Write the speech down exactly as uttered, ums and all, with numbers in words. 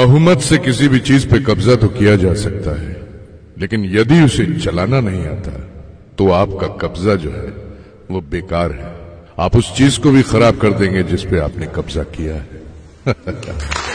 बहुमत से किसी भी चीज पे कब्जा तो किया जा सकता है, लेकिन यदि उसे चलाना नहीं आता तो आपका कब्जा जो है वो बेकार है। आप उस चीज को भी खराब कर देंगे जिस पे आपने कब्जा किया है।